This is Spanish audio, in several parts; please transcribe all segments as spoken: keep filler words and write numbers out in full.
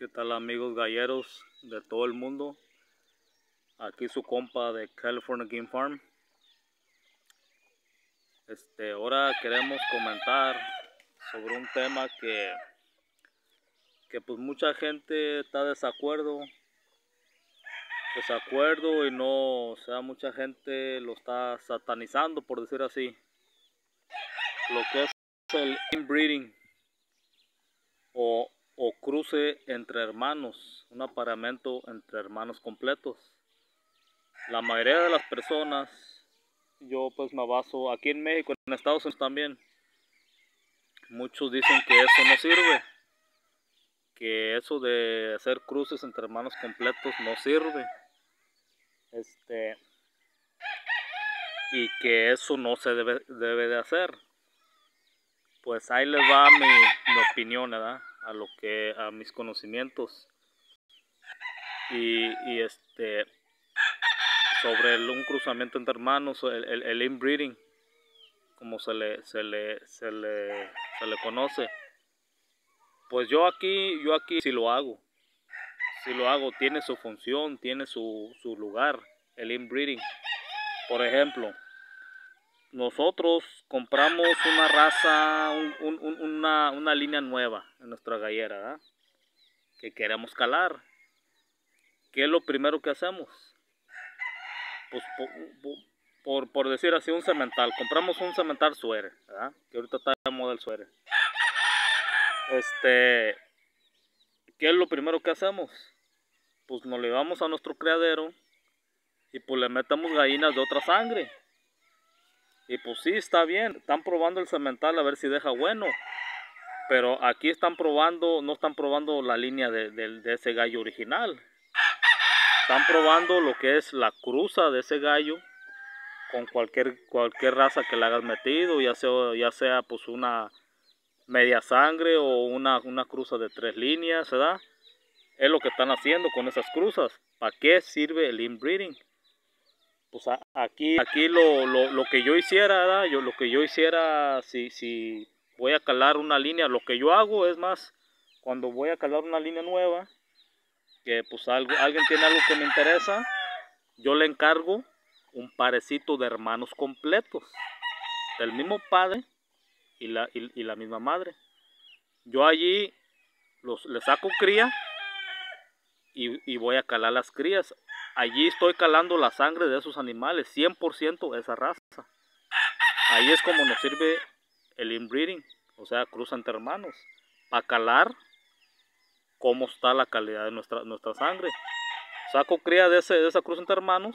¿Qué tal, amigos galleros de todo el mundo? Aquí su compa de California Game Farm. Este, ahora queremos comentar sobre un tema que, que pues mucha gente está de desacuerdo, desacuerdo y no, o sea, mucha gente lo está satanizando, por decir así, lo que es el inbreeding o, o cruce entre hermanos, un apareamiento entre hermanos completos. La mayoría de las personas, yo pues me baso aquí en México, en Estados Unidos también, muchos dicen que eso no sirve, que eso de hacer cruces entre hermanos completos no sirve, este, y que eso no se debe, debe de hacer. Pues ahí les va mi, mi opinión, ¿verdad? A lo que, a mis conocimientos, y, y este, sobre el, un cruzamiento entre hermanos, el, el, el inbreeding, como se le, se le, se le, se le conoce. Pues yo aquí, yo aquí sí lo hago, sí lo hago, tiene su función, tiene su, su lugar, el inbreeding. Por ejemplo, nosotros compramos una raza, un, un, un, una, una línea nueva en nuestra gallera, ¿verdad? Que queremos calar. ¿Qué es lo primero que hacemos? Pues por, por, por decir así, un cemental. Compramos un cemental suere, ¿verdad? Que ahorita está de moda el suere. Este, ¿qué es lo primero que hacemos? Pues nos llevamos a nuestro criadero y pues le metemos gallinas de otra sangre. Y pues sí, está bien, están probando el cemental a ver si deja bueno. Pero aquí están probando, no están probando la línea de, de, de ese gallo original. Están probando lo que es la cruza de ese gallo con cualquier, cualquier raza que le hayas metido, ya sea, ya sea pues una media sangre o una, una cruza de tres líneas, ¿verdad? Es lo que están haciendo con esas cruzas. ¿Para qué sirve el inbreeding? Pues a, aquí, aquí lo, lo, lo que yo hiciera, ¿verdad? Yo, lo que yo hiciera, si, si voy a calar una línea, lo que yo hago es más, cuando voy a calar una línea nueva, que pues algo, alguien tiene algo que me interesa, yo le encargo un parecito de hermanos completos, del mismo padre y la, y, y la misma madre. Yo allí los, le saco cría y, y voy a calar las crías. Allí estoy calando la sangre de esos animales, cien por ciento esa raza. Ahí es como nos sirve el inbreeding, o sea, cruza entre hermanos, para calar cómo está la calidad de nuestra, nuestra sangre. Saco cría de, ese, de esa cruza entre hermanos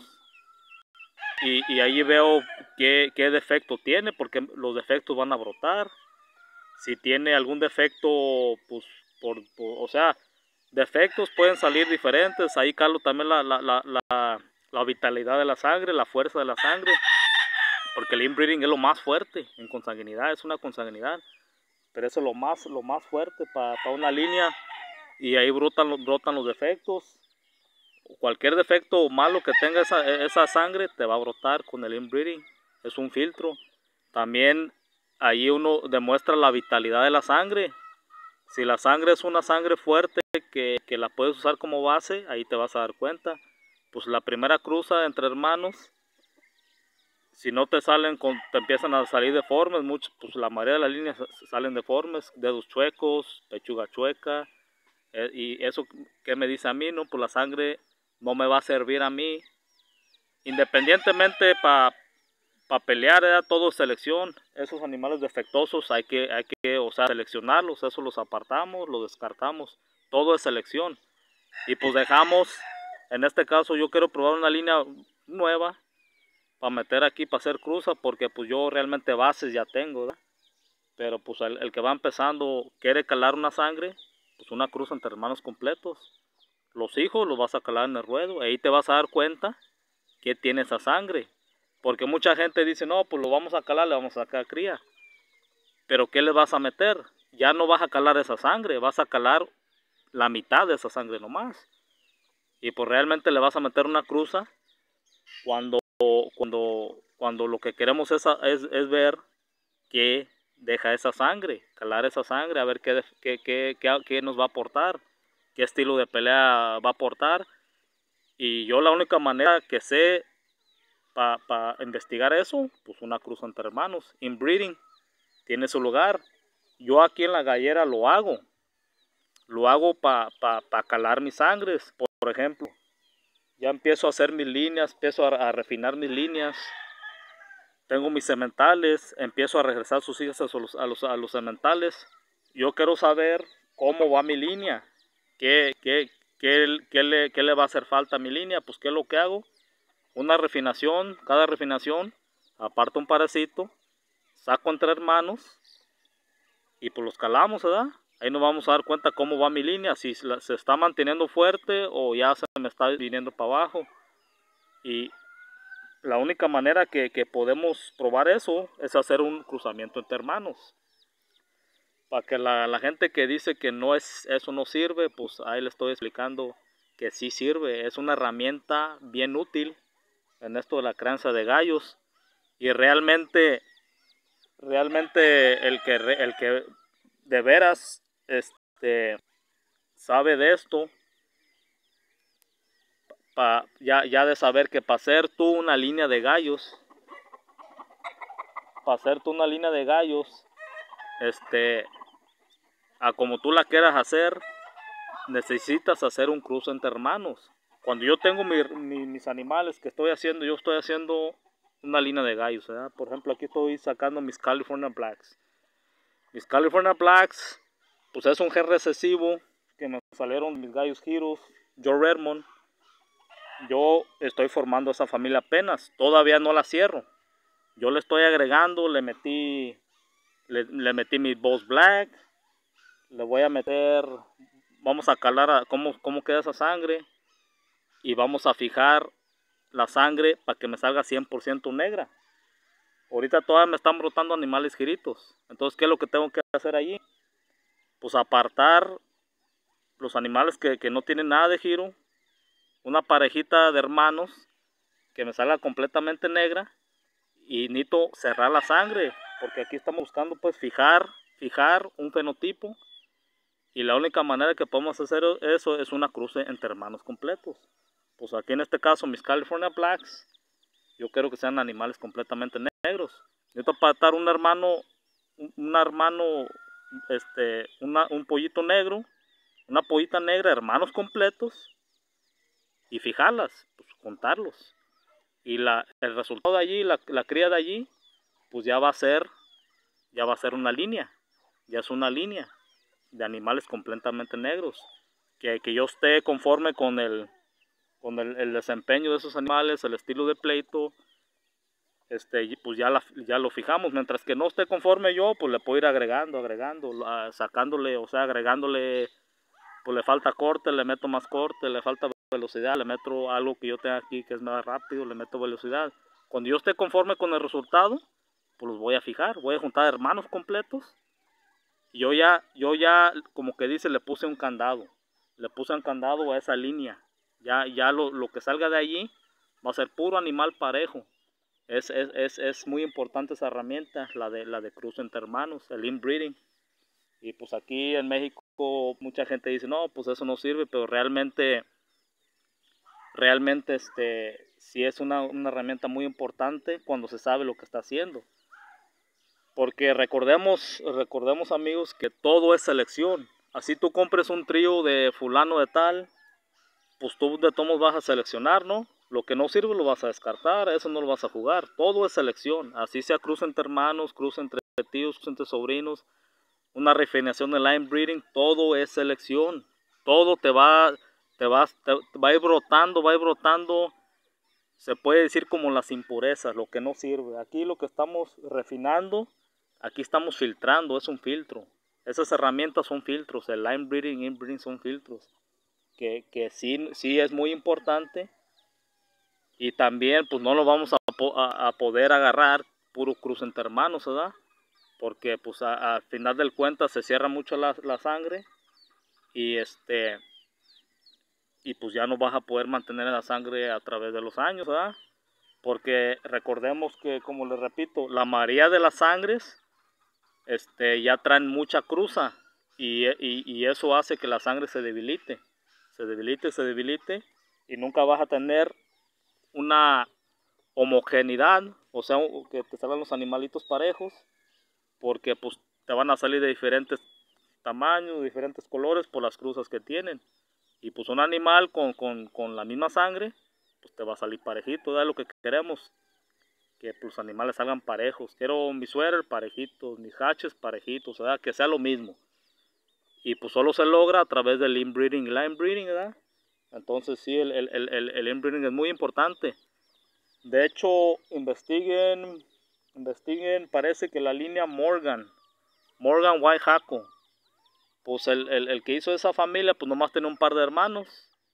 y, y ahí veo qué, qué defecto tiene, porque los defectos van a brotar. Si tiene algún defecto, pues, por, por, o sea, defectos pueden salir diferentes. Ahí calo también la, la, la, la, la vitalidad de la sangre, la fuerza de la sangre, porque el inbreeding es lo más fuerte en consanguinidad, es una consanguinidad, pero eso es lo más, lo más fuerte para pa una línea, y ahí brotan, brotan los defectos. Cualquier defecto malo que tenga esa, esa sangre te va a brotar con el inbreeding, es un filtro. También ahí uno demuestra la vitalidad de la sangre. Si la sangre es una sangre fuerte que, que la puedes usar como base, ahí te vas a dar cuenta. Pues la primera cruza entre hermanos, si no te salen, con, te empiezan a salir deformes, mucho, pues la mayoría de las líneas salen deformes, dedos chuecos, pechuga chueca, eh, y eso que me dice a mí, no, pues la sangre no me va a servir a mí, independientemente para pa pelear, ¿eh? Todo es selección. Esos animales defectuosos hay que, hay que, o sea, seleccionarlos, eso los apartamos, los descartamos, todo es selección. Y pues dejamos, en este caso yo quiero probar una línea nueva para meter aquí, para hacer cruza, porque pues yo realmente bases ya tengo, ¿verdad? Pero pues el, el que va empezando quiere calar una sangre, pues una cruza entre hermanos completos. Los hijos los vas a calar en el ruedo, ahí te vas a dar cuenta que tiene esa sangre. Porque mucha gente dice, no, pues lo vamos a calar, le vamos a sacar cría. Pero ¿qué le vas a meter? Ya no vas a calar esa sangre, vas a calar la mitad de esa sangre nomás. Y pues realmente le vas a meter una cruza cuando, cuando, cuando lo que queremos es, es, es ver qué deja esa sangre, calar esa sangre, a ver qué, qué, qué, qué, qué nos va a aportar. qué estilo de pelea va a aportar. Y yo la única manera que sé para pa investigar eso, pues una cruza entre hermanos. Inbreeding tiene su lugar. Yo aquí en la gallera lo hago. Lo hago para pa, pa calar mis sangres. Por, por ejemplo, ya empiezo a hacer mis líneas, empiezo a, a refinar mis líneas. Tengo mis sementales, empiezo a regresar sus hijas a los, a los, a los sementales. Yo quiero saber cómo va mi línea. ¿Qué, qué, qué, qué, le, ¿Qué le va a hacer falta a mi línea? Pues ¿qué es lo que hago? Una refinación, cada refinación, aparto un parecito, saco entre hermanos y pues los calamos, ¿verdad? Ahí nos vamos a dar cuenta cómo va mi línea, si se está manteniendo fuerte o ya se me está viniendo para abajo. Y la única manera que, que podemos probar eso es hacer un cruzamiento entre hermanos. Para que la, la gente que dice que no es, eso no sirve, pues ahí le estoy explicando que sí sirve. Es una herramienta bien útil en esto de la crianza de gallos. Y realmente, realmente el que, el que de veras este, sabe de esto, pa, ya, ya de saber que para hacer tú una línea de gallos, para hacer tú una línea de gallos, este, a como tú la quieras hacer, necesitas hacer un cruce entre hermanos. Cuando yo tengo mi, mi, mis animales que estoy haciendo, yo estoy haciendo una línea de gallos, ¿verdad? Por ejemplo, aquí estoy sacando mis California Blacks. Mis California Blacks, pues es un gen recesivo que me salieron mis gallos giros, Joe Redmond. Yo estoy formando esa familia apenas, todavía no la cierro. Yo le estoy agregando, le metí, le, le metí mis Boss Black, le voy a meter, vamos a calar a cómo, cómo queda esa sangre y vamos a fijar la sangre para que me salga cien por ciento negra. Ahorita todavía me están brotando animales giritos. Entonces, ¿qué es lo que tengo que hacer allí? Pues apartar los animales que, que no tienen nada de giro, una parejita de hermanos que me salga completamente negra y necesito cerrar la sangre, porque aquí estamos buscando pues fijar, fijar un fenotipo y la única manera que podemos hacer eso es una cruce entre hermanos completos. Pues aquí en este caso mis California Blacks, yo quiero que sean animales completamente negros. Necesito apartar un hermano, un hermano, este, una, un pollito negro, una pollita negra, hermanos completos, y fijarlas, pues contarlos. Y la, el resultado de allí, la, la cría de allí, pues ya va a ser, ya va a ser una línea, ya es una línea de animales completamente negros. Que, que yo esté conforme con el, con el, el desempeño de esos animales, el estilo de pleito, este, pues ya, la, ya lo fijamos. Mientras que no esté conforme yo, pues le puedo ir agregando, agregando, uh, sacándole, o sea, agregándole, pues le falta corte, le meto más corte, le falta velocidad, le meto algo que yo tenga aquí que es más rápido, le meto velocidad. Cuando yo esté conforme con el resultado, pues los voy a fijar, voy a juntar hermanos completos. Y yo ya, yo ya, como que dice, le puse un candado, le puse un candado a esa línea. Ya, ya lo, lo que salga de allí va a ser puro animal parejo. Es, es, es, es muy importante esa herramienta, la de, la de cruce entre hermanos, el inbreeding. Y pues aquí en México mucha gente dice, no, pues eso no sirve, pero realmente, realmente este, sí es una, una herramienta muy importante cuando se sabe lo que está haciendo. Porque recordemos, recordemos amigos que todo es selección. Así tú compres un trío de fulano de tal, pues tú de todos vas a seleccionar, ¿no? Lo que no sirve lo vas a descartar, eso no lo vas a jugar. Todo es selección. Así sea cruce entre hermanos, cruce entre tíos, cruce entre sobrinos, una refinación de line breeding, todo es selección. Todo te va, te va, te va a ir brotando, va a ir brotando. Se puede decir como las impurezas, lo que no sirve. Aquí lo que estamos refinando, aquí estamos filtrando, es un filtro. Esas herramientas son filtros, el line breeding, inbreeding son filtros. Que, que sí, sí es muy importante. Y también pues no lo vamos a, a, a poder agarrar puro cruce entre hermanos, ¿verdad? Porque pues al final del cuenta se cierra mucho la, la sangre y este y pues ya no vas a poder mantener la sangre a través de los años, ¿verdad? Porque recordemos que, como les repito, la mayoría de las sangres este, ya traen mucha cruza. y, y, y eso hace que la sangre se debilite, se debilite, se debilite, y nunca vas a tener una homogeneidad, o sea, que te salgan los animalitos parejos, porque pues te van a salir de diferentes tamaños, diferentes colores por las cruzas que tienen. Y pues un animal con, con, con la misma sangre, pues te va a salir parejito, es lo que queremos, que pues, los animales salgan parejos. Quiero mis suéter parejitos, mis hatches parejitos, ¿verdad? Que sea lo mismo. Y pues solo se logra a través del inbreeding y line breeding, ¿verdad? Entonces sí, el, el, el, el inbreeding es muy importante. De hecho, investiguen, investiguen, parece que la línea Morgan, Morgan White Jaco, pues el, el, el que hizo esa familia, pues nomás tenía un par de hermanos.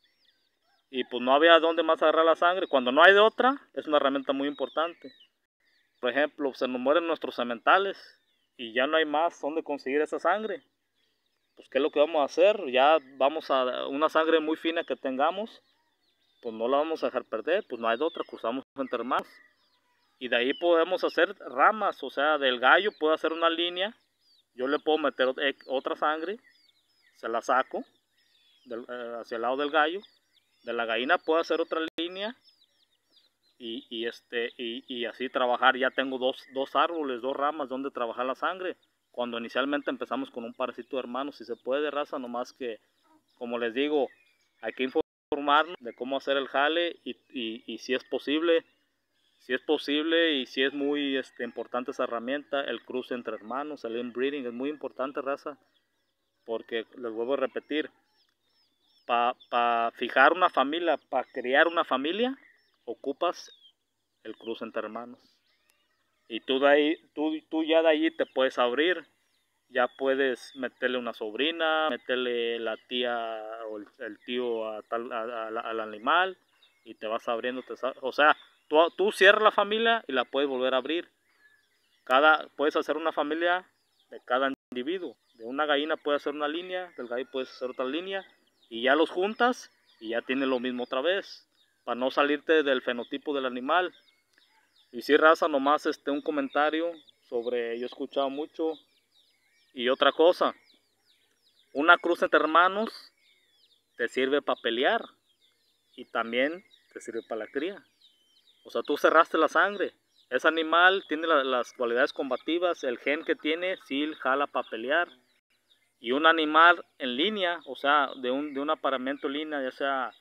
Y pues no había dónde más agarrar la sangre. Cuando no hay de otra, es una herramienta muy importante. Por ejemplo, se nos mueren nuestros sementales y ya no hay más dónde conseguir esa sangre. Pues ¿qué es lo que vamos a hacer? Ya vamos a una sangre muy fina que tengamos, pues no la vamos a dejar perder, pues no hay de otra, cruzamos entre hermanos. Y de ahí podemos hacer ramas, o sea, del gallo puedo hacer una línea, yo le puedo meter otra sangre, se la saco del, eh, hacia el lado del gallo, de la gallina puedo hacer otra línea y, y, este, y, y así trabajar. Ya tengo dos, dos árboles, dos ramas donde trabajar la sangre. Cuando inicialmente empezamos con un parecito de hermanos, si se puede de raza, nomás que, como les digo, hay que informarnos de cómo hacer el jale y, y, y si es posible, si es posible y si es muy este, importante esa herramienta, el cruce entre hermanos, el inbreeding, es muy importante, raza, porque les vuelvo a repetir, para pa fijar una familia, para criar una familia, ocupas el cruce entre hermanos. Y tú, de ahí, tú, tú ya de ahí te puedes abrir, ya puedes meterle una sobrina, meterle la tía o el, el tío a tal, a, a, a, al animal y te vas abriendo. Te, o sea, tú, tú cierras la familia y la puedes volver a abrir. Cada, puedes hacer una familia de cada individuo. De una gallina puedes hacer una línea, del gallo puedes hacer otra línea y ya los juntas y ya tienes lo mismo otra vez, para no salirte del fenotipo del animal. Y si raza, nomás este, un comentario sobre, yo he escuchado mucho. Y otra cosa, una cruz entre hermanos te sirve para pelear y también te sirve para la cría. O sea, tú cerraste la sangre. Ese animal tiene la, las cualidades combativas, el gen que tiene, sí jala para pelear. Y un animal en línea, o sea, de un, de un apareamiento en línea, ya sea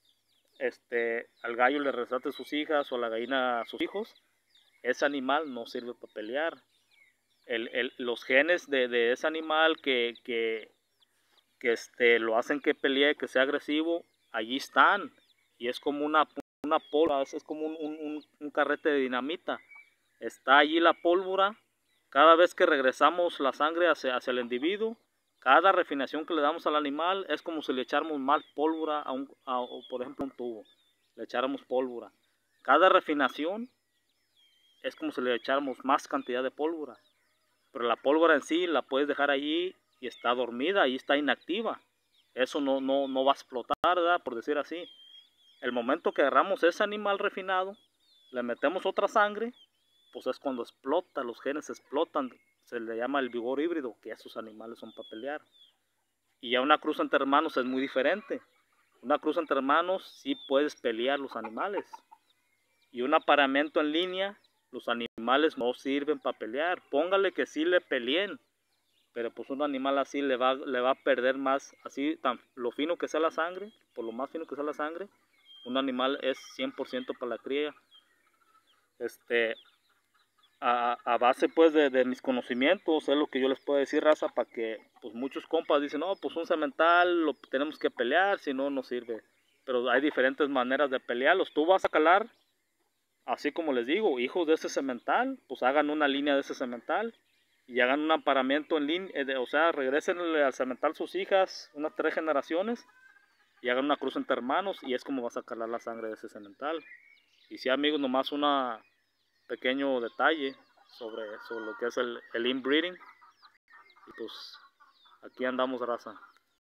este, al gallo le rescate sus hijas o a la gallina a sus hijos, ese animal no sirve para pelear. El, el, los genes de, de ese animal que, que, que este, lo hacen que pelee, que sea agresivo, allí están. Y es como una, una pólvora, es como un, un, un carrete de dinamita. Está allí la pólvora. Cada vez que regresamos la sangre hacia, hacia el individuo, cada refinación que le damos al animal es como si le echáramos más pólvora a un, a, por ejemplo, un tubo. Le echáramos pólvora. Cada refinación es como si le echáramos más cantidad de pólvora. Pero la pólvora en sí la puedes dejar allí y está dormida, y está inactiva. Eso no, no, no va a explotar, ¿verdad? Por decir así. El momento que agarramos ese animal refinado, le metemos otra sangre, pues es cuando explota, los genes explotan. Se le llama el vigor híbrido, que esos animales son para pelear. Y ya una cruz entre hermanos es muy diferente. Una cruz entre hermanos sí puedes pelear los animales. Y un apareamiento en línea, los animales no sirven para pelear. Póngale que sí le peleen, pero pues un animal así le va, le va a perder más, así tan lo fino que sea la sangre, por lo más fino que sea la sangre, un animal es cien por ciento para la cría. Este, a, a base pues de, de mis conocimientos, es lo que yo les puedo decir, raza, para que pues muchos compas dicen, no, pues un semental lo tenemos que pelear, si no, no sirve. Pero hay diferentes maneras de pelearlos. Tú vas a calar, así como les digo, hijos de ese semental, pues hagan una línea de ese semental y hagan un apareamiento en línea, eh, o sea, regresenle al semental sus hijas, unas tres generaciones, y hagan una cruz entre hermanos, y es como vas a calar la sangre de ese semental. Y si amigos, nomás un pequeño detalle sobre, sobre lo que es el, el inbreeding, y pues aquí andamos, raza.